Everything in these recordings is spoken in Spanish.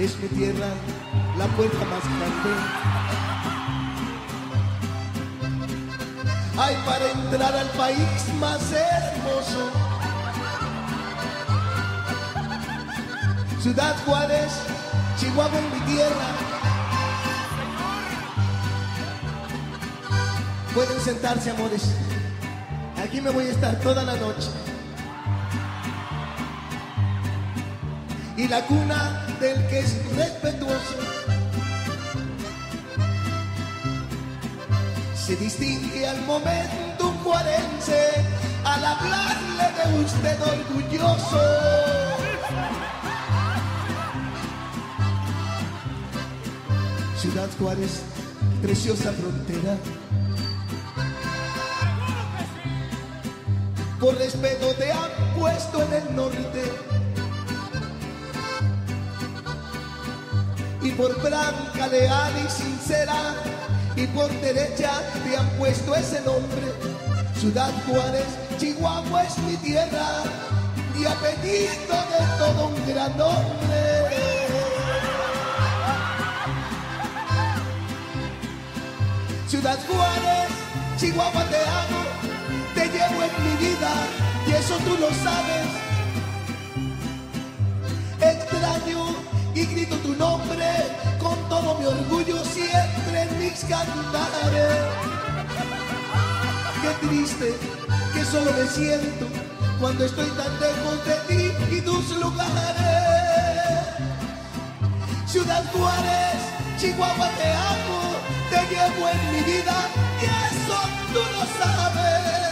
es mi tierra la puerta más grande. Ay, para entrar al país más hermoso, Ciudad Juárez, Chihuahua es mi tierra. Pueden sentarse, amores. Aquí me voy a estar toda la noche. Y la cuna del que es respetuoso se distingue al momento un juarense al hablarle de usted orgulloso. Ciudad Juárez, preciosa frontera, por respeto te han puesto en el norte y por franca, leal y sincera, y por derecha te han puesto ese nombre. Ciudad Juárez, Chihuahua es mi tierra y apellido de todo un gran hombre. Ciudad Juárez, Chihuahua te amo, te llevo en mi vida y eso tú lo sabes. Extraño y grito tu nombre con todo mi orgullo siempre en mis cantares. Qué triste que solo me siento cuando estoy tan lejos de ti y tus lugares. Ciudad Juárez, Chihuahua te amo, te llevo en mi vida y eso tú lo sabes.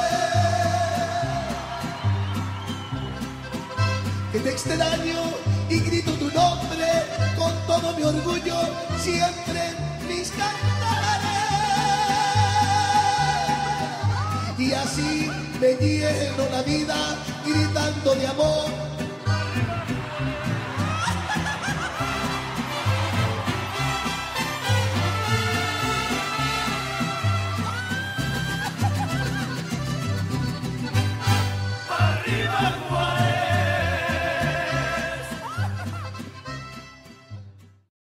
Que te extraño y grito tu nombre con todo mi orgullo siempre en mis cantares. Y así me lleno la vida gritando de amor